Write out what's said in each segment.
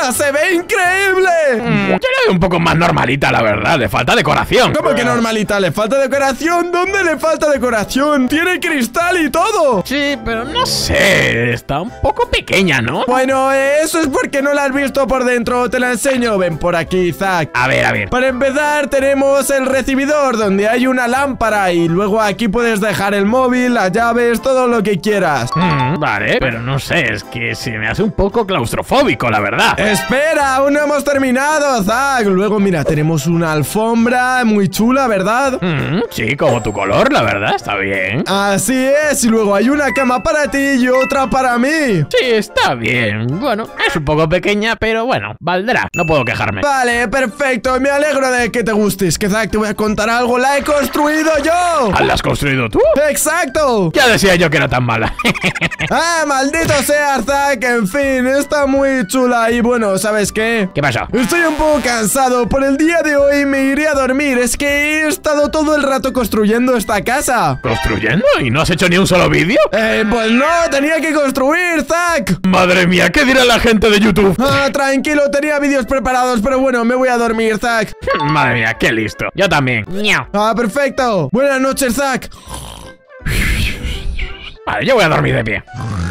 casa se ve increíble. Yo la veo un poco más normalita, la verdad. Le falta decoración. ¿Cómo que normalita? ¿Le falta decoración? ¿Dónde le falta decoración? Tiene cristal y todo. Sí, pero no sé. Está un poco pequeña, ¿no? Bueno, eso es porque no la has visto por dentro. Te la enseño. Ven por aquí, Zack. A ver, a ver. Para empezar tenemos el recibidor, donde hay una lámpara. Y luego aquí puedes dejar el móvil, las llaves, todo lo que quieras. Vale, pero no sé, es que se me hace un poco claustrofóbico, la verdad. Espera, aún no hemos terminado, Zack. Luego, mira, tenemos una alfombra muy chula, ¿verdad? Sí, como tu color, la verdad, está bien. Así es, y luego hay una cama para ti y otra para mí. Sí, está bien. Bueno, es un poco pequeña, pero bueno, valdrá. No puedo quejarme. Vale, perfecto, me alegro de que te gustes. Que Zack, te voy a contar algo, la he construido yo. ¿La has construido tú? ¡Exacto! Ya decía yo que era tan mala. ¡Ah, maldito sea, Zack! En fin, está muy chula. Y bueno, ¿sabes qué? ¿Qué pasó? Estoy un poco cansado. Por el día de hoy me iré a dormir. Es que he estado todo el rato construyendo esta casa. ¿Construyendo? ¿Y no has hecho ni un solo vídeo? Pues no, tenía que construir, Zack. Madre mía, ¿qué dirá la gente de YouTube? Ah, tranquilo, tenía vídeos preparados, pero bueno, me voy a dormir, Zack. Madre mía, qué listo. Yo también. Ah, perfecto. Buenas noches, Zack. Vale, yo voy a dormir de pie.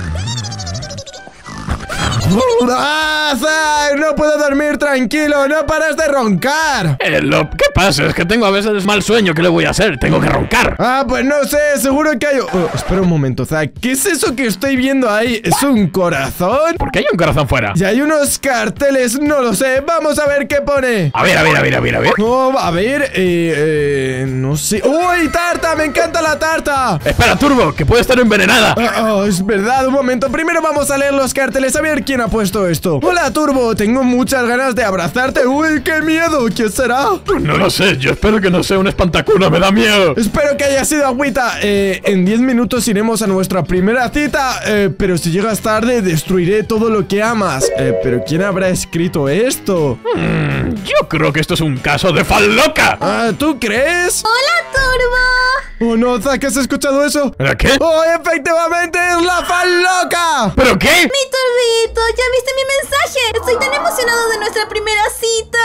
¡Ah, Zack! No puedo dormir tranquilo, no paras de roncar. ¿Qué pasa? Es que tengo a veces mal sueño. ¿Qué le voy a hacer? Tengo que roncar. Ah, pues no sé, seguro que hay... espera un momento, Zack. ¿Qué es eso que estoy viendo ahí? ¿Es un corazón? ¿Por qué hay un corazón fuera? Y hay unos carteles, no lo sé. Vamos a ver qué pone. A ver. Oh, a ver, no sé. ¡Uy, tarta! ¡Me encanta la tarta! Espera, Turbo, que puede estar envenenada. Es verdad, un momento. Primero vamos a leer los carteles, a ver quién ha puesto esto. Hola, Turbo, tengo muchas ganas de abrazarte. ¡Uy, qué miedo! ¿Quién será? No lo sé, yo espero que no sea un espantacuna, me da miedo. Espero que haya sido Agüita. En 10 minutos iremos a nuestra primera cita. Pero si llegas tarde, destruiré todo lo que amas. Pero ¿quién habrá escrito esto? Yo creo que esto es un caso de falloca. ¿Tú crees? ¡Hola, Turbo! Oh, no, Zack, ¿has escuchado eso? ¿Qué? ¡Oh, efectivamente es la falloca! ¿Pero qué? Mi Turbito, ¿ya viste mi mensaje? Estoy tan emocionado de nuestra primera cita.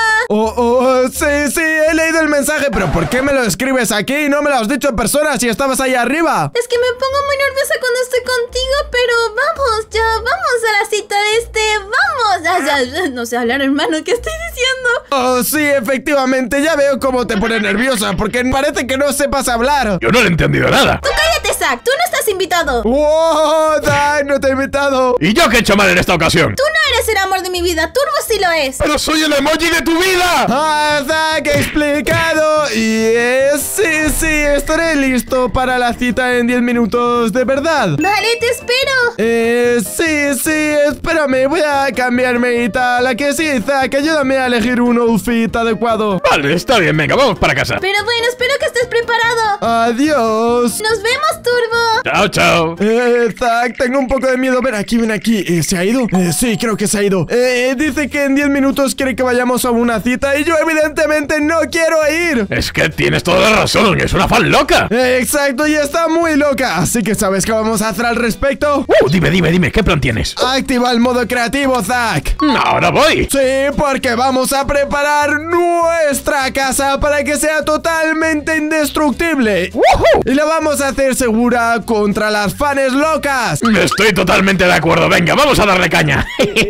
Sí, he leído el mensaje, pero ¿por qué me lo escribes aquí y no me lo has dicho en persona si estabas ahí arriba? Es que me pongo muy nerviosa cuando estoy contigo, pero vamos a la cita vamos. Ya, no sé hablar, hermano, ¿qué estoy diciendo? Oh, sí, efectivamente, ya veo cómo te pone nerviosa, porque parece que no sepas hablar. Yo no le he entendido nada. Tú cállate, Zack, tú no estás invitado. ¡Wow! Zack, no te he invitado. ¿Y yo qué he hecho mal en esta ocasión? Tú no eres el amor de mi vida, Turbo sí lo es. ¡Pero soy el emoji de tu vida! Zack, he explicado. Y sí, estaré listo para la cita en 10 minutos, ¿de verdad? Vale, te espero. Sí, espérame, voy a cambiarme y tal. ¿A que sí, Zack? Ayúdame a elegir un outfit adecuado. Vale, está bien, venga, vamos para casa. Pero bueno, espero que estés preparado. Adiós. Nos vemos, Turbo. Chao. Zack, tengo un poco de miedo. Ven aquí. ¿Se ha ido? Sí, creo que se ha ido. Dice que en 10 minutos quiere que vayamos a una cita y yo evidentemente no quiero ir. Es que tienes toda la razón, es una fan loca. Exacto, y está muy loca. Así que ¿sabes qué vamos a hacer al respecto? Dime, ¿qué plan tienes? Activa el modo creativo, Zack. Ahora voy. Sí, porque vamos a preparar nuestra casa para que sea totalmente indestructible. Y la vamos a hacer segura contra las fans locas. Estoy totalmente de acuerdo, venga, vamos a darle caña.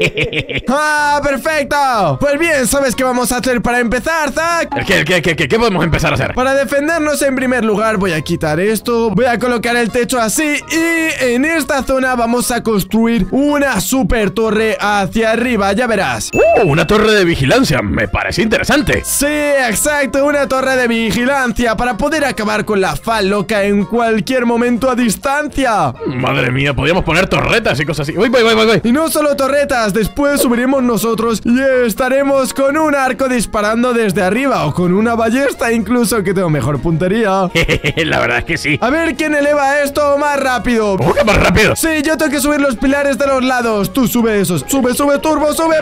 Perfecto. Pues bien, ¿sabes qué vamos a hacer para empezar, Zack? ¿Qué podemos empezar a hacer? Para defendernos, en primer lugar, voy a quitar esto, voy a colocar el techo así y en esta zona vamos a construir una super torre hacia arriba, ya verás. Una torre de vigilancia, me parece interesante. Sí, exacto, una torre de vigilancia para poder acabar con la fan loca en cualquier momento a distancia. Madre mía, podríamos poner torretas y cosas así. Voy. Y no solo torretas, después subiremos nosotros y estaremos con un arco disparando desde arriba o con una ballesta incluso, que tengo mejor puntería. La verdad es que sí. A ver quién eleva esto más rápido. ¿Cómo que más rápido? Sí, yo tengo que subir los pilares de los lados. Tú sube esos. Sube, Turbo, sube.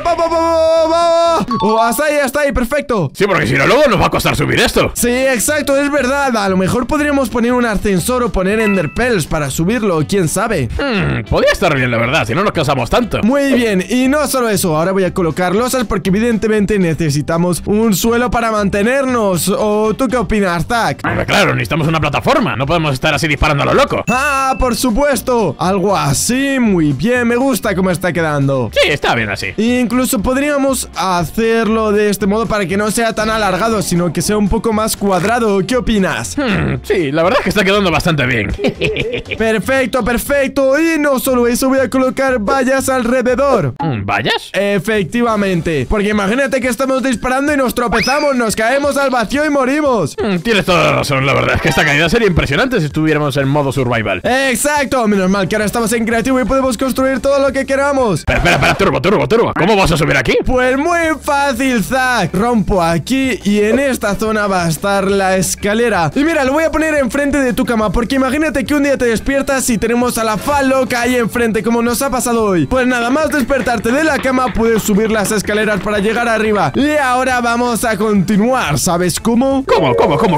Hasta ahí, perfecto. Sí, porque si no, luego nos va a costar subir esto. Sí, exacto, es verdad. A lo mejor podríamos poner un ascensor o poner enderpearls para subirlo, quién sabe. Podría estar bien, la verdad, si no nos cansamos tanto. Muy bien, y no solo solo eso, ahora voy a colocar losas porque evidentemente necesitamos un suelo para mantenernos. ¿O tú qué opinas, Zack? Claro, necesitamos una plataforma. No podemos estar así disparando a lo loco. ¡Ah, por supuesto! Algo así, muy bien, me gusta cómo está quedando. Sí, está bien así. Incluso podríamos hacerlo de este modo para que no sea tan alargado, sino que sea un poco más cuadrado. ¿Qué opinas? Sí, la verdad es que está quedando bastante bien. Perfecto, perfecto. Y no solo eso, voy a colocar vallas alrededor. ¿Vallas? Efectivamente, porque imagínate que estamos disparando y nos tropezamos, nos caemos al vacío y morimos. Tienes toda la razón, la verdad es que esta caída sería impresionante si estuviéramos en modo survival. Exacto, menos mal que ahora estamos en creativo y podemos construir todo lo que queramos. Espera, turbo. ¿Cómo vas a subir aquí? Pues muy fácil, Zack. Rompo aquí y en esta zona va a estar la escalera. Y mira, lo voy a poner enfrente de tu cama, porque imagínate que un día te despiertas y tenemos a la fan loca ahí enfrente, como nos ha pasado hoy. Pues nada más despertarte de la cama, puedes subir las escaleras para llegar arriba. Y ahora vamos a continuar, ¿sabes cómo? ¿Cómo?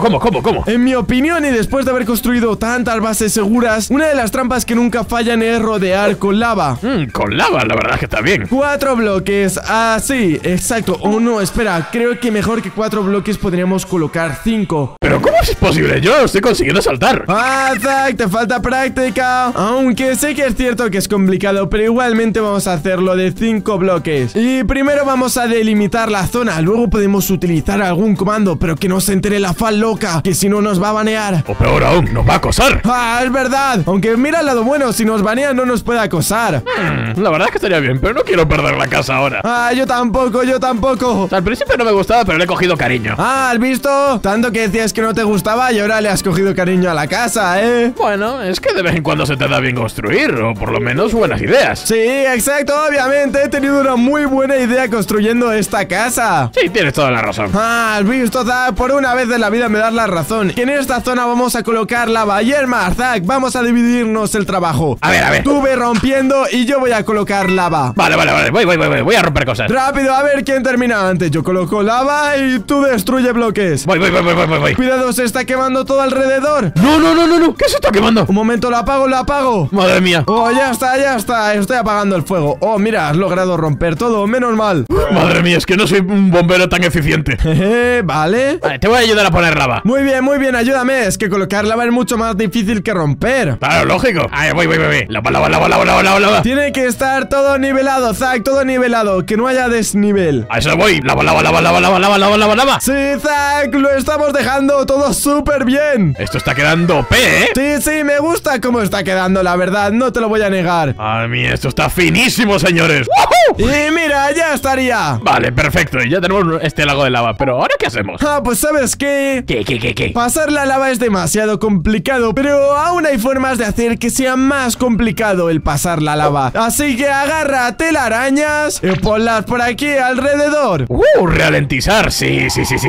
En mi opinión, y después de haber construido tantas bases seguras, una de las trampas que nunca fallan es rodear con lava. Con lava, la verdad es que está bien. 4 bloques, así, exacto. Oh no, espera, creo que mejor que 4 bloques podríamos colocar 5. ¿Pero cómo es posible? Yo estoy consiguiendo saltar. Ah, Zack, te falta práctica. Aunque sé que es cierto que es complicado, pero igualmente vamos a hacerlo de 5 bloques. Y primero vamos a delimitar la zona, luego podemos utilizar algún comando, pero que no se entere la fan loca, que si no nos va a banear. O peor aún, nos va a acosar. Ah, es verdad. Aunque mira el lado bueno, si nos banean no nos puede acosar. La verdad es que estaría bien, pero no quiero perder la casa ahora. Ah, yo tampoco. O sea, al principio no me gustaba, pero le he cogido cariño. Ah, ¿has visto? Tanto que decías que no te gustaba y ahora le has cogido cariño a la casa, ¿eh? Bueno, es que de vez en cuando se te da bien construir, o por lo menos buenas ideas. Sí, exacto, obviamente he tenido una muy buena idea construyendo esta casa. Sí, tienes toda la razón. Ah, has visto, Zack, por una vez en la vida me das la razón. Que en esta zona vamos a colocar lava. Y es más, Zack, vamos a dividirnos el trabajo. A ver. Tú ve rompiendo y yo voy a colocar lava. Vale, voy a romper cosas. Rápido, a ver quién termina antes. Yo coloco lava y tú destruye bloques. Voy. Cuidado, se está quemando todo alrededor. No, ¿qué se está quemando? Un momento, lo apago. Madre mía. Oh, ya está, estoy apagando el fuego. Oh, mira, has logrado romper todo, menos mal. Madre mía, es que no soy un bombero tan eficiente. Vale, te voy a ayudar a poner lava. Muy bien, ayúdame. Es que colocar lava es mucho más difícil que romper. Claro, lógico. Voy. Lava. Tiene que estar todo nivelado, Zack, todo nivelado, que no haya desnivel. A eso voy. Lava. Sí, Zack, lo estamos dejando todo súper bien. Esto está quedando OP, ¿eh? Sí, me gusta cómo está quedando, la verdad, no te lo voy a negar. A mí esto está finísimo, señores. Y mira, ya estaría. Vale, perfecto, ya tenemos este lago de lava. Pero ¿ahora qué hacemos? Pues ¿sabes qué? ¿Qué? Pasar la lava es demasiado complicado, pero aún hay formas de hacer que sea más complicado el pasar la lava. Así que agarra telarañas y ponlas por aquí alrededor. Ralentizar, sí.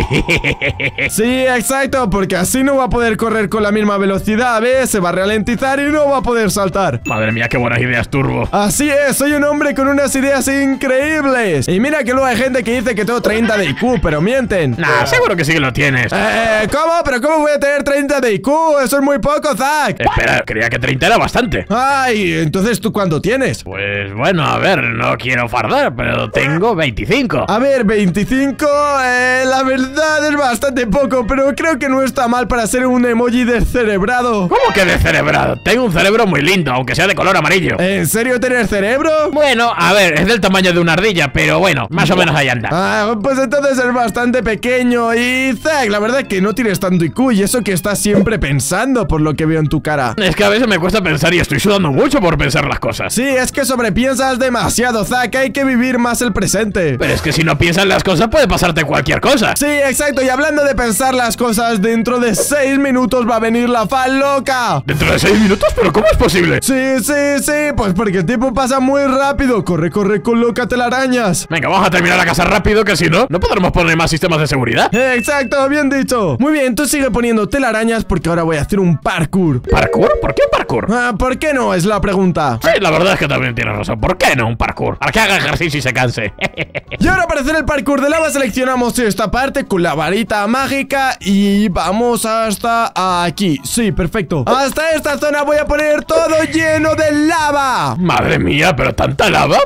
Sí, exacto, porque así no va a poder correr con la misma velocidad, ¿ves? Se va a ralentizar y no va a poder saltar. Madre mía, qué buenas ideas, Turbo. Así es, soy un hombre con unas ideas increíbles. Y mira que luego hay gente que dice que tengo 30 de IQ, pero mienten. Nah, seguro que sí que lo tienes. ¿Cómo? ¿Pero cómo voy a tener 30 de IQ? Eso es muy poco, Zack. Espera, creía que 30 era bastante. Ay, entonces ¿tú cuánto tienes? Pues bueno, a ver, no quiero fardar, pero tengo 25. A ver, 25, la verdad es bastante poco, pero creo que no está mal para ser un emoji descerebrado. ¿Cómo que descerebrado? Tengo un cerebro muy lindo, aunque sea de color amarillo. ¿En serio tienes cerebro? Bueno, a ver, es del tamaño de una ardilla, pero bueno, más o menos ahí anda. Pues entonces es bastante pequeño. Y Zack, la verdad que no tienes tanto IQ, y eso que estás siempre pensando, por lo que veo en tu cara. Es que a veces me cuesta pensar y estoy sudando mucho por pensar las cosas. Sí, es que sobrepiensas demasiado, Zack, hay que vivir más el presente. Pero es que si no piensas las cosas puede pasarte cualquier cosa. Sí, exacto, y hablando de pensar las cosas, dentro de 6 minutos va a venir la fan loca. ¿Dentro de 6 minutos? ¿Pero cómo es posible? Sí, pues porque el tiempo pasa muy rápido. Corre, coloca telarañas. Venga, vamos a terminar la casa rápido, que si no, no podremos poner más sistemas de seguridad. Exacto, bien dicho. Muy bien, tú sigue poniendo telarañas porque ahora voy a hacer un parkour. ¿Parkour? ¿Por qué un parkour? ¿Por qué no? Es la pregunta. Sí, la verdad es que también tienes razón. ¿Por qué no un parkour? Para que haga ejercicio y se canse. Y ahora para hacer el parkour de lava seleccionamos esta parte con la varita mágica y vamos hasta aquí. Sí, perfecto. Hasta esta zona voy a poner todo lleno de lava. Madre mía, pero tanta lava. ¿Por qué te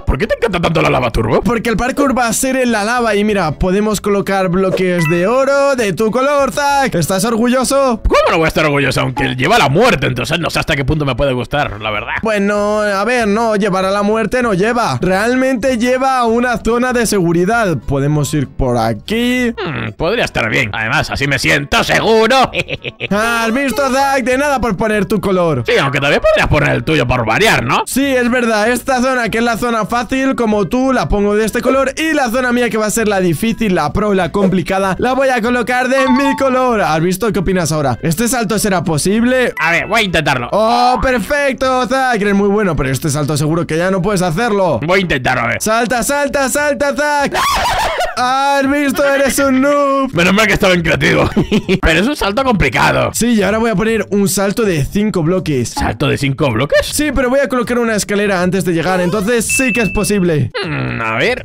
encanta tanto la lava, Turbo? Porque el parkour va a ser en la lava y mira, podemos colocar bloques de oro de tu color, Zack. ¿Estás orgulloso? ¿Cómo no voy a estar orgulloso? Aunque lleva la muerte, entonces no sé hasta qué punto me puede gustar, la verdad. Bueno, a ver, no, llevar a la muerte no lleva. Realmente lleva a una zona de seguridad. Podemos ir por aquí. Podría estar bien. Además, así me siento seguro. ¿Has visto, Zack? De nada por poner tu color. Sí, aunque también podrías poner el tuyo por variar, ¿no? Sí, es verdad. Esta zona, que es la zona fácil, como tú, la pongo de este color. Y la zona mía, que va a ser la difícil, la pro, la complicada, la voy a colocar de mi color. ¿Has visto? ¿Qué opinas ahora? ¿Este salto será posible? A ver, voy a intentarlo. ¡Oh, perfecto, Zack! Eres muy bueno, pero este salto seguro que ya no puedes hacerlo. Voy a intentarlo, a ver. ¡Salta, salta, salta, Zack! ¿Has visto? Eres un noob. Menos mal que estaba en creativo. Pero es un salto complicado. Sí, y ahora voy a poner un salto de 5 bloques. ¿Salto de 5 bloques? Sí, pero voy a colocar una escalera antes de llegar, entonces sí que es posible. A ver.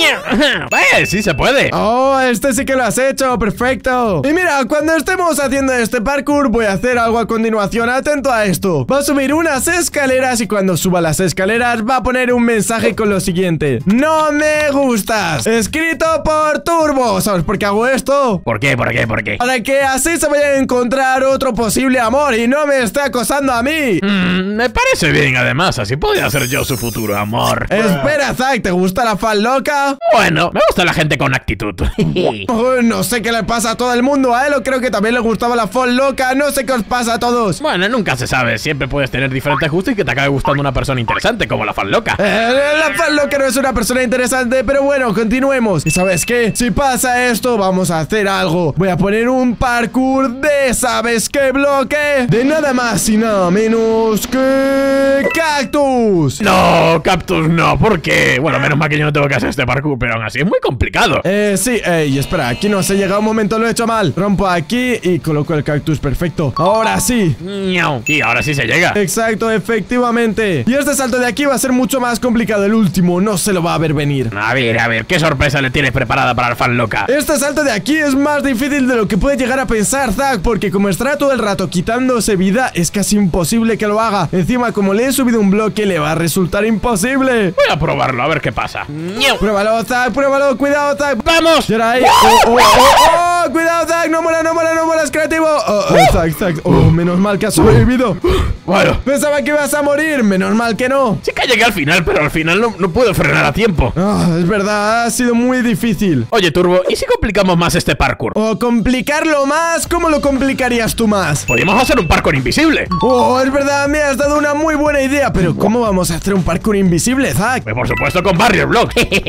Sí se puede. Oh, este sí que lo has hecho, perfecto. Y mira, cuando estemos haciendo este parkour, voy a hacer algo a continuación. Atento a esto. Va a subir unas escaleras y cuando suba las escaleras va a poner un mensaje con lo siguiente: no me gustas, escrito por Turbo. ¿Sabes por qué hago esto? ¿Por qué? ¿Por qué? ¿Por qué? Para que así se vaya a encontrar otro posible amor y no me esté acosando a mí. Me parece bien, además, así podría ser yo su futuro amor. Espera, Zack, ¿te gusta la fan loca? Bueno, me gusta la gente con actitud. No sé qué le pasa a todo el mundo. A él creo que también le gustaba la fan loca. No sé qué os pasa a todos. Bueno, nunca se sabe. Siempre puedes tener diferentes gustos y que te acabe gustando una persona interesante, como la fan loca. La fan loca no es una persona interesante, pero bueno, continuemos. ¿Y sabes qué? Si pasa esto, vamos a hacer algo. Voy a poner un parkour de ¿sabes qué bloque? De nada más y nada menos que cactus. No, cactus no, ¿por qué? Bueno, menos mal que yo no tengo que hacer este parkour, pero aún así es muy complicado. Sí, y espera, aquí no se llega un momento, lo he hecho mal. Rompo aquí y coloco el cactus, perfecto. Ahora sí. Y ahora sí se llega. Exacto, efectivamente. Y este salto de aquí va a ser mucho más complicado. El último no se lo va a ver venir. A ver, ¿qué sorpresa le tienes preparada para el fan loca? Este salto de aquí es más difícil de lo que puede llegar a pensar, Zack, porque como estará todo el rato quitándose vida, es casi imposible que lo haga. Encima, como le he subido un bloque, le va a resultar imposible. Voy a probarlo, a ver qué pasa. Pruébalo, Zack, pruébalo, cuidado, Zack. ¡Vamos! Y ahora ahí. Cuidado, Zack, no mola, es creativo. Zack, menos mal que has sobrevivido. Bueno, pensaba que ibas a morir, menos mal que no. Sí que llegué al final, pero al final no puedo frenar a tiempo. Es verdad, ha sido muy difícil. Oye, Turbo, ¿y si complicamos más este parkour? ¿O complicarlo más? ¿Cómo lo complicarías tú más? Podríamos hacer un parkour invisible. Es verdad, me has dado una muy buena idea. Pero ¿cómo vamos a hacer un parkour invisible, Zack? Pues por supuesto con barrier block.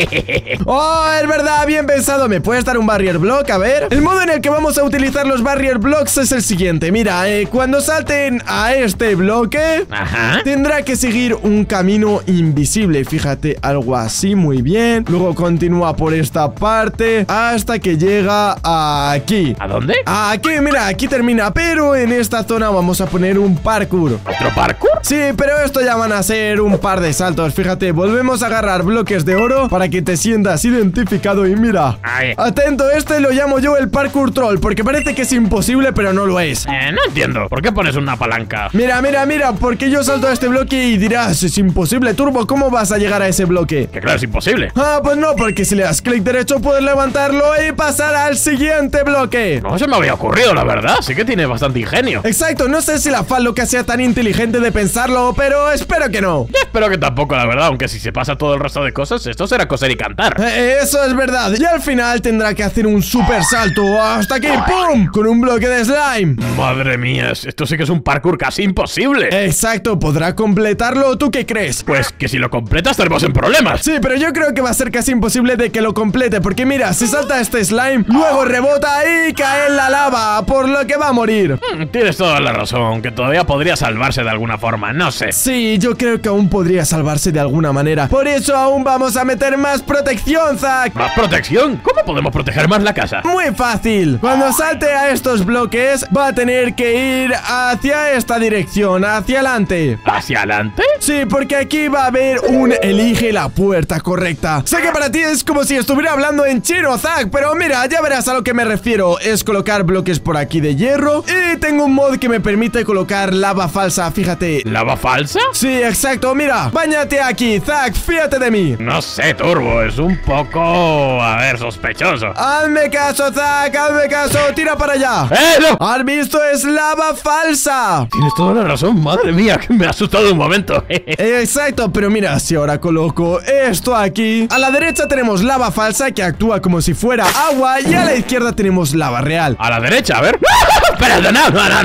Es verdad, bien pensado. ¿Me puedes dar un barrier block? A ver. El modo en el que vamos a utilizar los barrier blocks es el siguiente. Mira, cuando salten a este bloque, tendrá que seguir un camino invisible. Fíjate, algo así, muy bien. Luego continúa por esta parte hasta que llega aquí. ¿A dónde? Aquí, mira, aquí termina. Pero en esta zona vamos a poner un parkour. ¿Otro parkour? Sí, pero esto ya van a ser un par de saltos. Fíjate, volvemos a agarrar bloques de oro para que te sientas identificado. Y mira, atento, este lo llamo yo el parkour troll, porque parece que es imposible, pero no lo es. No entiendo, ¿por qué pones una palanca? Mira, porque yo salto a este bloque y dirás, es imposible, Turbo, ¿cómo vas a llegar a ese bloque? Que claro, es imposible. Pues no, porque si le das clic derecho puedes levantarlo y pasar al siguiente bloque. No se me había ocurrido, la verdad, sí que tiene bastante ingenio. Exacto, no sé si la fan loca sea tan inteligente de pensarlo, pero espero que no. Yo espero que tampoco, la verdad, aunque si se pasa todo el resto de cosas, esto será coser y cantar. Eso es verdad, y al final tendrá que hacer un super salto hasta aquí, ¡pum!, con un bloque de slime. Madre mía, esto sí que es un parkour casi imposible. Exacto, ¿podrá completarlo? ¿Tú qué crees? Pues que si lo completa estaremos en problemas. Sí, pero yo creo que va a ser casi imposible de que lo complete, porque mira, si salta este slime, luego rebota y cae en la lava, por lo que va a morir. Tienes toda la razón, que todavía podría salvarse de alguna forma, no sé. Sí, yo creo que aún podría salvarse de alguna manera. Por eso aún vamos a meter más protección, Zack. ¿Más protección? ¿Cómo podemos proteger más la casa? Muy fácil. fácil. Cuando salte a estos bloques va a tener que ir hacia esta dirección, hacia adelante. ¿Hacia adelante? Sí, porque aquí va a haber un elige la puerta correcta. Sé que para ti es como si estuviera hablando en chino, Zack, pero mira, ya verás a lo que me refiero. Es colocar bloques por aquí de hierro y tengo un mod que me permite colocar lava falsa, fíjate. ¿Lava falsa? Sí, exacto, mira, báñate aquí, Zack, fíjate de mí. No sé, Turbo, es un poco... a ver, sospechoso. Hazme caso, Zack, hazme caso, tira para allá. ¡No! ¿Has visto? Es lava falsa. Tienes toda la razón, madre mía, que me ha asustado un momento. Exacto, pero mira, si ahora coloco esto aquí, a la derecha tenemos lava falsa que actúa como si fuera agua y a la izquierda tenemos lava real. A la derecha, a ver. Espera, no.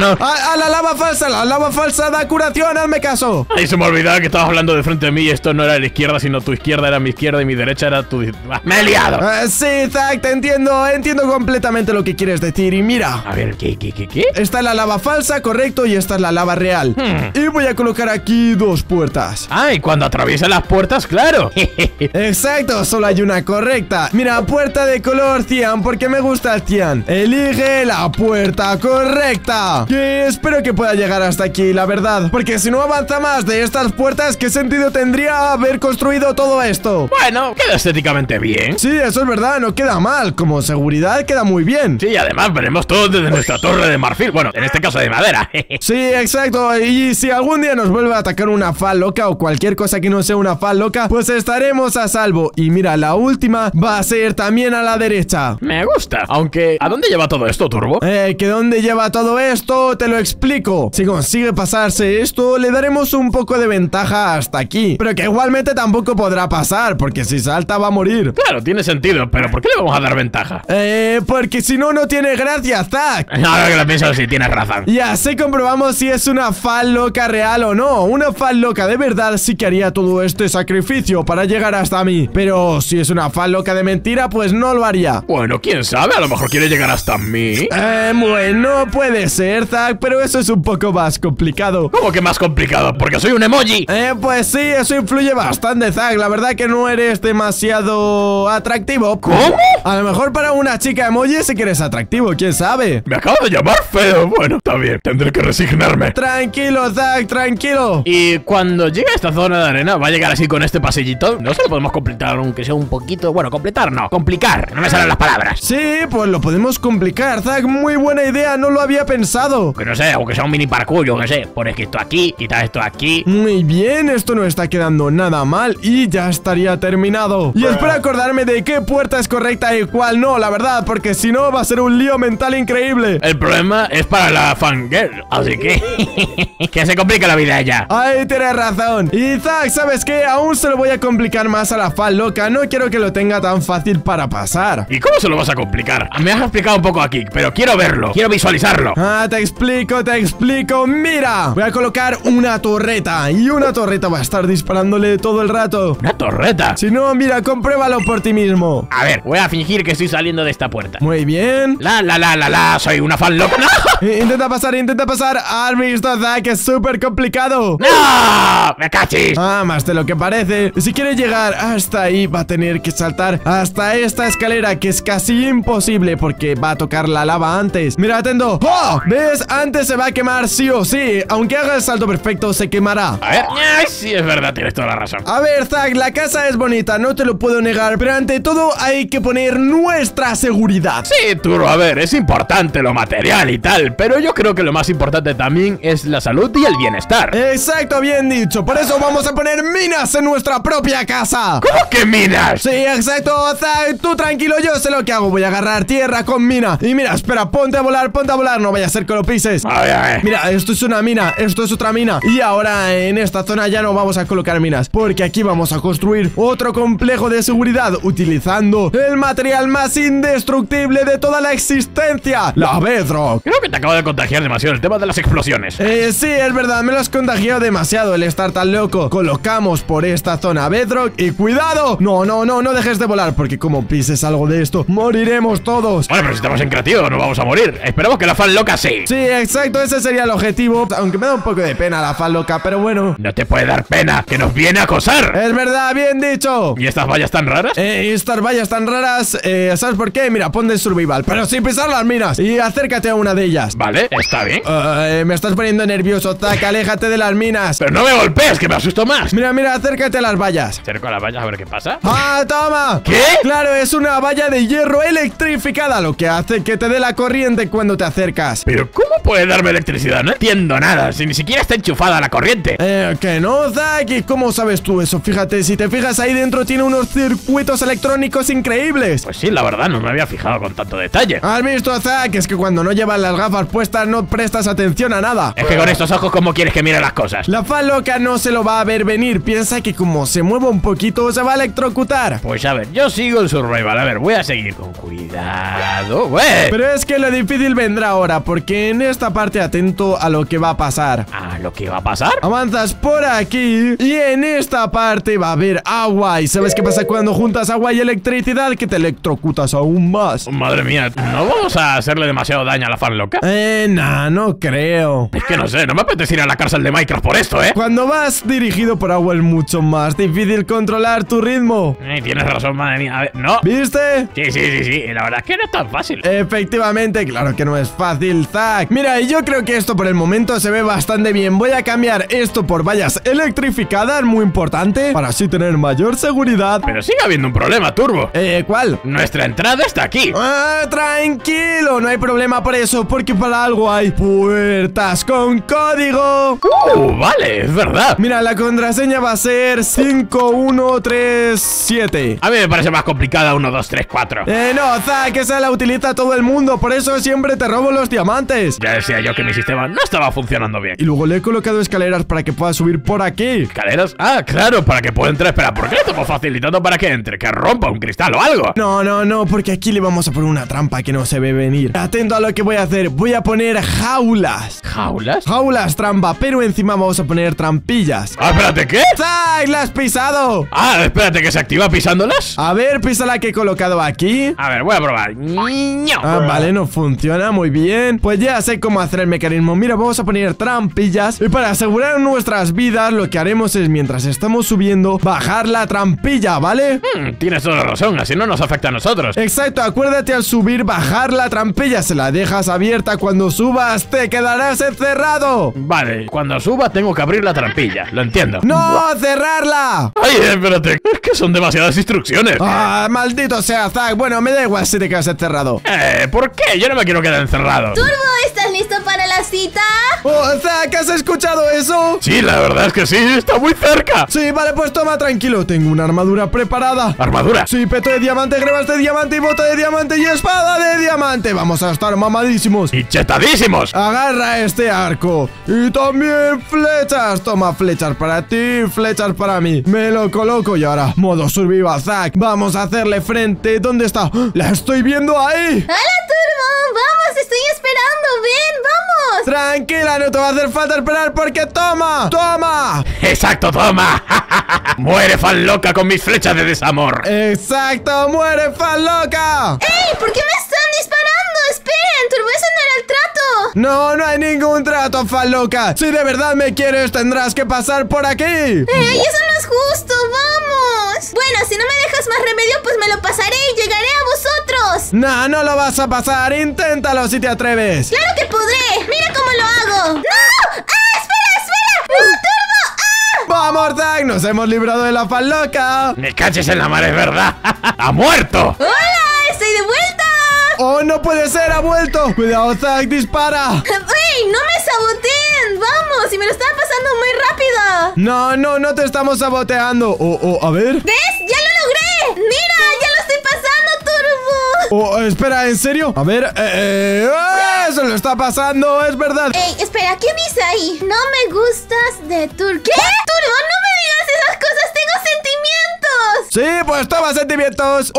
A la lava falsa da curación, hazme caso. Ay, se me olvidaba que estabas hablando de frente a mí y esto no era la izquierda, sino tu izquierda era mi izquierda y mi derecha era tu... ¡Me he liado! Sí, Zack, te entiendo completamente lo que quieres decir y mira. A ver, ¿qué? Esta es la lava falsa, correcto, y esta es la lava real. Y voy a colocar aquí dos puertas. Ah, y cuando atraviesa las puertas, claro. Exacto, solo hay una correcta. Mira, puerta de color cian, porque me gusta el cian. Elige la puerta correcta. Que espero que pueda llegar hasta aquí, la verdad. Porque si no avanza más de estas puertas, ¿qué sentido tendría haber construido todo esto? Bueno, queda estéticamente bien. Sí, eso es verdad, no queda mal. Como seguridad queda muy bien. Sí, además veremos todo desde nuestra torre de marfil. Bueno, en este caso de madera. Sí, exacto. Y si algún día nos vuelve a atacar una fan loca o cualquier cosa que no sea una fan loca, pues estaremos a salvo. Y mira, la última va a ser también a la derecha. Me gusta. Aunque, ¿a dónde lleva todo esto, Turbo? ¿Que dónde lleva todo esto? Te lo explico. Si consigue pasarse esto, le daremos un poco de ventaja hasta aquí. Pero que igualmente tampoco podrá pasar, porque si salta va a morir. Claro, tiene sentido, pero ¿por qué le vamos a dar ventaja? Porque si no, no tiene gracia, Zack. Ahora que lo pienso, sí, tienes razón. Y así comprobamos si es una fan loca real o no. Una fan loca de verdad sí que haría todo este sacrificio para llegar hasta mí. Pero si es una fan loca de mentira, pues no lo haría. Bueno, quién sabe, a lo mejor quiere llegar hasta mí. Bueno, puede ser, Zack, pero eso es un poco más complicado. ¿Cómo que más complicado? Porque soy un emoji. Pues sí, eso influye bastante, Zack. La verdad que no eres demasiado atractivo. ¿Cómo? A lo mejor para una chica emoji sí que eres atractivo, quién sabe. Me acabo de llamar feo. Bueno, está bien, tendré que resignarme. Tranquilo, Zack, tranquilo. Y cuando llegue a esta zona de arena, va a llegar así con este pasillito. No se lo podemos completar, aunque sea un poquito... Bueno, completar no, complicar. No me salen las palabras. Sí, pues lo podemos complicar, Zack. Muy buena idea, no lo había pensado. Que no sé, aunque sea un mini parkour, yo que sé. Pones esto aquí, quitas esto aquí. Muy bien, esto no está quedando nada mal y ya estaría terminado. Y espero acordarme de qué puerta es correcta y cuál no, la verdad, porque si no va a ser un lío mental increíble. El problema es para la fangirl, así que... que se complica la vida ya. Ay, tienes razón. Y Zack, ¿sabes qué? Aún se lo voy a complicar más a la fan loca. No quiero que lo tenga tan fácil para pasar. ¿Y cómo se lo vas a complicar? Me has explicado un poco aquí, pero quiero verlo, quiero visualizarlo. Te explico. Mira, voy a colocar una torreta y una torreta va a estar disparándole todo el rato. ¿Una torreta? Si no, mira, compruébalo por ti mismo. A ver, voy a fingir que estoy saliendo de esta puerta. Muy bien. Soy una fan loca. ¡No! Intenta pasar. ¿Has visto, Zack? Es súper complicado. ¡No! ¡Me cachis! Más de lo que parece. Si quiere llegar hasta ahí, va a tener que saltar hasta esta escalera, que es casi imposible porque va a tocar la lava antes. Mira, atento. ¡Oh! ¿Ves? Antes se va a quemar sí o sí. Aunque haga el salto perfecto, se quemará. A ver, sí, es verdad, tienes toda la razón. A ver, Zack, la casa es bonita, no te lo puedo negar, pero ante todo hay que poner nuestra seguridad. Sí, Turbo, a ver, es importante lo material y tal, pero yo creo que lo más importante también es la salud y el bienestar. Exacto, bien dicho. Por eso vamos a poner minas en nuestra propia casa. ¿Cómo que minas? Sí, exacto, Zack, tú tranquilo, yo sé lo que hago. Voy a agarrar tierra con mina. Y mira, espera, ponte a volar, no vaya a ser que lo pises. A ver. Mira, esto es una mina, esto es otra mina. Y ahora en esta zona ya no vamos a colocar minas, porque aquí vamos a construir otro complejo de seguridad utilizando el material más indestructible de toda la existencia, la bedrock. Creo que te acabo de contagiar demasiado el tema de las explosiones. Sí, es verdad, me lo has contagiado demasiado el estar tan loco. Colocamos por esta zona bedrock y cuidado. No dejes de volar, porque como pises algo de esto, moriremos todos. Bueno, pero si estamos en creativo no vamos a morir. Esperemos que la fan loca sí. Sí, exacto, ese sería el objetivo. Aunque me da un poco de pena la fan loca, pero bueno. No te puede dar pena, que nos viene a acosar. Es verdad, bien dicho. ¿Y estas vallas tan raras? Estas vallas tan raras, ¿sabes por qué? Mira, ponte de survival, pero sin pisar las minas. Y acércate a una de ellas. Vale, está bien. Me estás poniendo nervioso, Zack. Aléjate de las minas. Pero no me golpees, que me asusto más. Mira, mira, acércate a las vallas. Acerco a las vallas a ver qué pasa. ¡Ah, toma! ¿Qué? Claro, es una valla de hierro electrificada, lo que hace que te dé la corriente cuando te acercas. Pero ¿cómo puede darme electricidad? No entiendo nada, si ni siquiera está enchufada la corriente. Que no, Zack. ¿Y cómo sabes tú eso? Fíjate, si te fijas ahí dentro tiene unos circuitos electrónicos increíbles. Pues sí, la verdad, no me había fijado con tanto detalle. ¿Has visto, Zack? Es que cuando no llevas las gafas puestas no prestas atención a nada. Es que con estos ojos, ¿cómo quieres que mire las cosas? La fan loca no se lo va a ver venir. Piensa que como se mueva un poquito se va a electrocutar. Pues a ver, yo sigo el survival. A ver, voy a seguir con cuidado. ¡Wey! Pero es que lo difícil vendrá ahora, porque en esta parte atento a lo que va a pasar. ¿A lo que va a pasar? Avanzas por aquí y en esta parte va a haber agua. ¿Y sabes qué pasa cuando juntas agua y electricidad? Que te electrocutas aún más. Madre mía, ¿no vamos a hacerle demasiado daño a la fan loca? Nah, no creo. Es que no sé, no me apetece ir a la cárcel de Minecraft por esto, ¿eh? Cuando vas dirigido por agua es mucho más difícil controlar tu ritmo. Tienes razón, madre mía. A ver, ¿no? ¿Viste? Sí. La verdad es que no es tan fácil. Efectivamente, claro que no es fácil, Zack. Mira, yo creo que esto por el momento se ve bastante bien. Voy a cambiar esto por vallas electrificadas, muy importante, para así tener mayor seguridad. Pero sigue habiendo un problema, Turbo. ¿Cuál? Nuestra entrada está aquí. Tranquilo, no hay problema por eso, porque para algo hay puertas con código. Vale, es verdad. Mira, la contraseña va a ser 5137. A mí me parece más complicada 1, 2, 3, 4. No, Zack, esa la utiliza todo el mundo, por eso siempre te robo los diamantes. Ya decía yo que mi sistema no estaba funcionando bien. Y luego le he colocado escaleras para que pueda subir por aquí. ¿Escaleras? Ah, claro, para que pueda entrar. Espera, ¿por qué le estamos facilitando para que entre? ¿Que rompa un cristal o algo? No, porque aquí le vamos a poner una trampa que no se ve venir. Atento a lo que voy a hacer. Voy a poner jaulas. ¿Jaulas? Jaulas, trampa, pero encima vamos a poner trampillas. Ah, espérate, ¿qué? ¡Zack, la has pisado! Ah, espérate, ¿que se activa pisándolas? A ver, pisa la que he colocado aquí. A ver, voy a probar. Vale, no funciona, muy bien. Pues ya sé cómo hacer el mecanismo. Mira, vamos a poner trampillas. Y para asegurar nuestras vidas, lo que haremos es, mientras estamos subiendo, bajar la trampilla, ¿vale? Tienes toda la razón, así no nos afecta a nosotros. Exacto, acuérdate al subir, bajar la trampilla. Se la dejas abierta, cuando subas te quedarás encerrado. Vale, cuando suba tengo que abrir la trampilla, lo entiendo. ¡No, cerrarla! Ay, espérate, es que son demasiadas instrucciones. Maldito sea, Zack. Bueno, me da igual si te quedas encerrado. ¿Por qué? Yo no me quiero quedar encerrado. Turbo, ¿estás listo para la cita? Zack, ¿has escuchado eso? Sí, la verdad es que sí, está muy cerca. Sí, vale, pues toma, tranquilo. Tengo una armadura preparada. ¿Armadura? Sí, peto de diamante, grebas de diamante y bota de diamante y espada de diamante. Vamos a estar mamadísimos ¡Y chetadísimos! Agarra este arco. Y también flechas. Toma flechas para ti, flechas para mí. Me lo coloco y ahora, modo survival, Zack. Vamos a hacerle frente. ¿Dónde está? ¡La estoy viendo ahí! ¡Hola, Turbo! ¡Vamos! ¡Estoy esperando! ¡Ven, vamos! Tranquila, no te va a hacer falta esperar porque ¡toma! ¡Toma! ¡Exacto, toma! ¡Muere, fan loca, con mis flechas de desamor! ¡Exacto! ¡Muere, fan loca! ¡Ey! ¿Por qué me están disparando? ¡Esperen! ¡Turbo, ese no era el trato! No hay ningún trato, fan loca. Si de verdad me quieres, tendrás que pasar por aquí. ¡Ey! Eso no es justo. ¡Vamos! Bueno, si no me dejas más remedio, pues me lo pasaré y llegaré a vosotros. No lo vas a pasar. Inténtalo si te atreves. ¡Claro que podré! ¡Mira cómo lo hago! ¡No! ¡Ah! ¡Espera! ¡No, Turbo! ¡Ah! ¡Vamos, Zack! ¡Nos hemos librado de la fan loca! ¡Me caches en la mar, es verdad! ¡Ha muerto! ¡Hola! ¡Estoy de vuelta! ¡Oh, no puede ser! ¡Ha vuelto! ¡Cuidado, Zack! ¡Dispara! ¡Ey! ¡No me saboteen! ¡Vamos! ¡Y me lo estaba pasando muy rápido! No te estamos saboteando. A ver. ¿Ves? ¡Ya lo logré! ¡Mira! ¡Ya lo estoy pasando, Turbo! Espera, ¿en serio? A ver, eso lo está pasando, es verdad. Ey, espera, ¿qué dice ahí? No me gustas de Turbo. ¿Qué? Turbo, no me digas esas cosas, tengo sentimientos. Sí, pues toma sentimientos.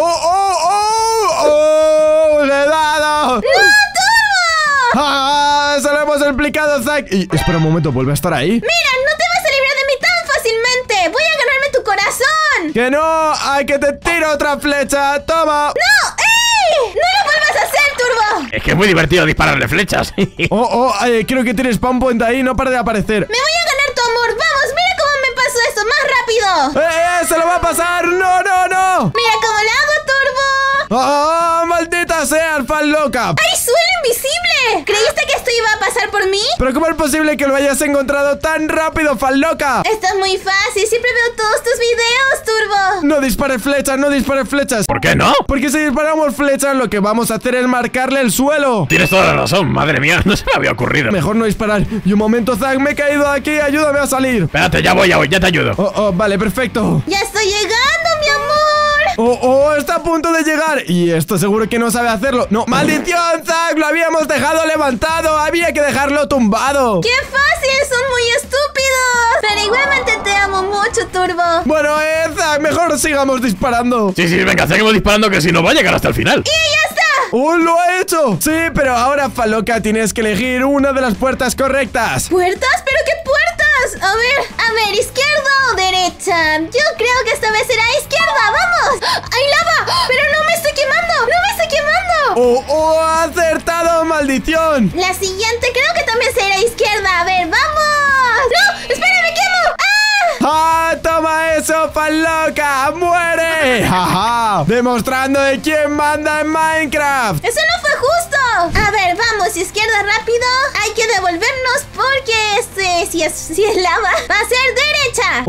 ¡Le he dado! ¡No, Turbo! Se lo hemos explicado, Zack. Y espera un momento, ¿vuelve a estar ahí? Mira, no te vas a librar de mí tan fácilmente. Voy a ganarme tu corazón. ¡Que no! ¡Hay que te tiro otra flecha! ¡Toma! ¡No! ¡Ey! ¡No lo vuelvas a hacer, Turbo! Es que es muy divertido dispararle flechas. Creo que tienes spawn point ahí, no para de aparecer. Me voy a ganar tu amor. Vamos, mira cómo me pasó esto. ¡Más rápido! ¡Se lo va a pasar! ¡No! Mira cómo lo hago, Turbo. ¡Maldita sea! Loca. ¡Ay, suelo invisible! ¿Creíste que esto iba a pasar por mí? Pero ¿cómo es posible que lo hayas encontrado tan rápido, Fan Loca? Esto es muy fácil, siempre veo todos tus videos, Turbo. No dispares flechas, no dispares flechas. ¿Por qué no? Porque si disparamos flechas, lo que vamos a hacer es marcarle el suelo. Tienes toda la razón, madre mía, no se me había ocurrido. Mejor no disparar. Y un momento, Zack, me he caído aquí, ayúdame a salir. Espérate, ya voy, ya te ayudo. Oh, vale, perfecto. Ya estoy llegando, mi amor. Está a punto de llegar. Y esto seguro que no sabe hacerlo. No, maldición, Zack, lo habíamos dejado levantado. Había que dejarlo tumbado. ¡Qué fácil! ¡Son muy estúpidos! Pero igualmente te amo mucho, Turbo. Bueno, Zack, mejor sigamos disparando. Sí, venga, seguimos disparando que si no va a llegar hasta el final. ¡Y ya está! ¡Oh, lo ha hecho! Sí, pero ahora, Fan Loca, tienes que elegir una de las puertas correctas. ¿Puertas? ¿Pero qué puertas? A ver, ¿izquierda o derecha? Yo creo que esta vez será izquierda, ¡vamos! ¡Hay lava! ¡Pero no me estoy quemando! ¡No me estoy quemando! ¡Ha acertado, maldición! La siguiente creo que también será izquierda. A ver, ¡vamos! ¡No! ¡Espera, me quemo! ¡Ah! ¡Toma eso, Fan Loca! ¡Muere! ¡Jaja! Demostrando de quién manda en Minecraft. ¡Eso no fue justo! A ver, vamos, izquierda rápido. Hay que devolvernos porque si es lava, va a ser derecha.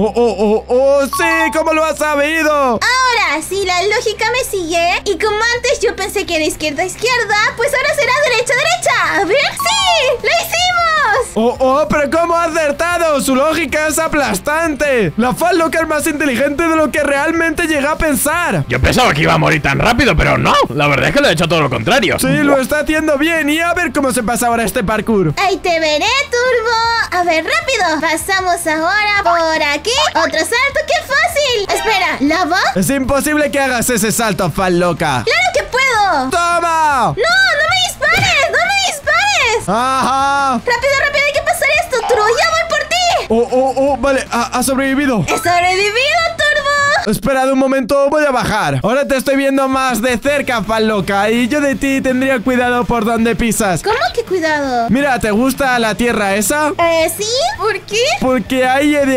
¡Sí! ¿Cómo lo has sabido? Ahora, si la lógica me sigue, y como antes yo pensé que era izquierda, pues ahora será derecha. A ver, ¡sí! ¡Lo hicimos! ¡Pero cómo ha acertado! ¡Su lógica es aplastante! La Fan Loca es más inteligente de lo que realmente llega a pensar. Yo pensaba que iba a morir tan rápido, pero no. La verdad es que lo he hecho todo lo contrario. Sí, lo está haciendo bien. Y a ver cómo se pasa ahora este parkour. Ahí te veré, Turbo. A ver, rápido. Pasamos ahora por aquí. Otro salto, ¡qué fácil! Espera, ¿lava? Es imposible que hagas ese salto, Fan Loca. ¡Claro que puedo! ¡Toma! ¡No! ¡No me dispares! ¡No me dispares! ¡Ajá! ¡Rápido, hay que pasar esto, Turbo! ¡Ya voy por ti! Vale, ha sobrevivido. ¡He sobrevivido, Turbo! Espera un momento, voy a bajar. Ahora te estoy viendo más de cerca, Fan Loca. Y yo de ti tendría cuidado por donde pisas. ¿Cómo que cuidado? Mira, ¿te gusta la tierra esa? ¿Sí? ¿Por qué? Porque ahí he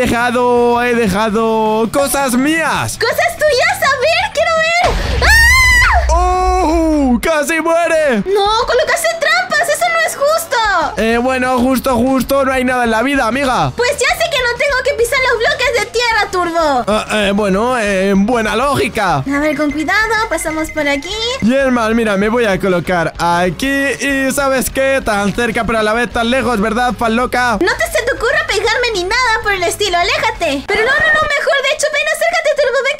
dejado cosas mías. ¡Cosas tuyas! A ver, quiero ver. ¡Ah! ¡Casi muere! ¡No! ¡Colocaste trampas! ¡Eso no es justo! Bueno, justo, no hay nada en la vida, amiga. Pues ya sé que no tengo que pisar los bloques de tierra, Turbo. Bueno, buena lógica. A ver, con cuidado, pasamos por aquí. Y es más, mira, me voy a colocar aquí y ¿sabes qué? Tan cerca pero a la vez tan lejos, ¿verdad, Fan Loca? No se te ocurra pegarme ni nada por el estilo, aléjate. Pero no, mejor, de hecho, ven, acércate, Turbo, ven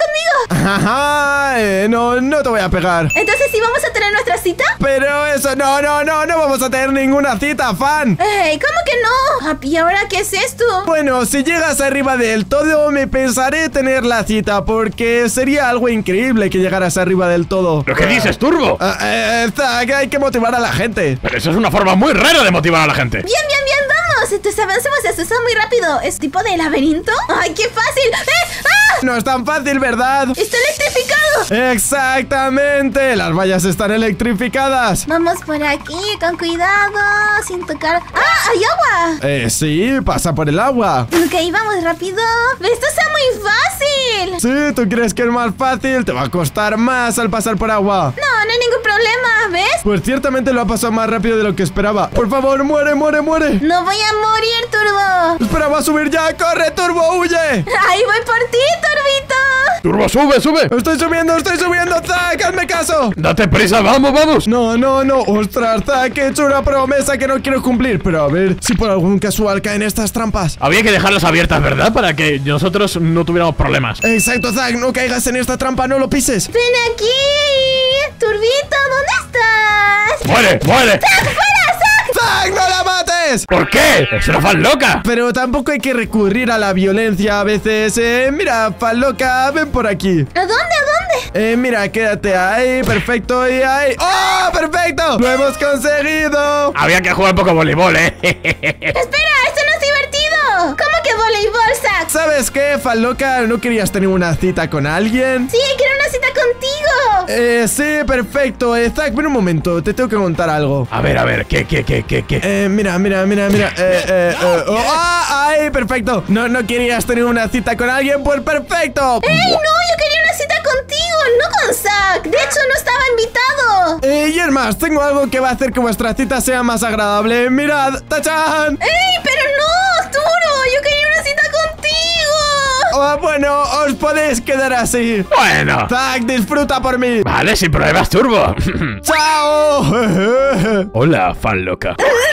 conmigo. No te voy a pegar. Entonces, ¿sí vamos a tener nuestra cita? Pero eso, no vamos a tener ninguna cita, Fan. Ey, ¿cómo que no? ¿Y ahora qué es esto? Bueno, si llegas arriba del todo, me pensaré tener la cita, porque sería algo increíble que llegaras arriba del todo. ¿Pero qué dices, Turbo? Zack, hay que motivar a la gente. Pero eso es una forma muy rara de motivar a la gente. Bien, vamos. Entonces avancemos, esto está muy rápido. ¿Es tipo de laberinto? ¡Ay, qué fácil! ¡Ah! No es tan fácil, ¿verdad? ¡Está electrificado! Exactamente, las vallas están electrificadas. Vamos por aquí, con cuidado, sin tocar. ¡Ah, hay agua! Sí, pasa por el agua. Ok, vamos rápido. ¡Esto está muy fácil! Sí, ¿tú crees que es más fácil? Te va a costar más al pasar por agua. No hay ningún problema, ¿ves? Pues ciertamente lo ha pasado más rápido de lo que esperaba. Por favor, muere. No voy a morir, Turbo. Espera, va a subir ya. ¡Corre, Turbo, huye! Ahí voy por ti, Turbito. Turbo, sube. Estoy subiendo, Zack, hazme caso. Date prisa, vamos. No. Ostras, Zack, he hecho una promesa que no quiero cumplir. Pero a ver si por algún casual caen estas trampas. Había que dejarlas abiertas, ¿verdad? Para que nosotros no tuviéramos problemas. Exacto, Zack, no caigas en esta trampa, no lo pises. Ven aquí. Turbito, ¿dónde estás? ¡Muere! ¡Zack, fuera, Zack! ¡Zack, no la mates! ¿Por qué? ¡Es una Fan Loca! Pero tampoco hay que recurrir a la violencia a veces. Mira, Fan Loca, ven por aquí. ¿A dónde? Mira, quédate ahí, perfecto, y ahí. ¡Oh, perfecto! ¡Lo hemos conseguido! Había que jugar un poco voleibol, Espera, esto no es divertido. ¿Cómo que voleibol, Zack? ¿Sabes qué, Fan Loca? ¿No querías tener una cita con alguien? Sí, quiero una cita contigo. Sí, perfecto. Zack, ven un momento, te tengo que contar algo. A ver, ¿qué? Mira. ¡Ay, perfecto! ¿No querías tener una cita con alguien? Pues perfecto. ¡Ey, no! Yo quería una cita contigo, no con Zack. De hecho, no estaba invitado. Y es más, tengo algo que va a hacer que vuestra cita sea más agradable. Mirad, ¡tachán! ¡Ey, pero no, Arturo! ¡Yo quería una cita contigo! Oh, bueno, os podéis quedar así. Bueno. Zack, disfruta por mí. Vale, sin problemas, Turbo. ¡Chao! Hola, fan loca.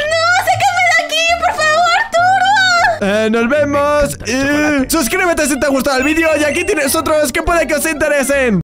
Nos vemos y suscríbete si te ha gustado el vídeo y aquí tienes otros que puede que os interesen.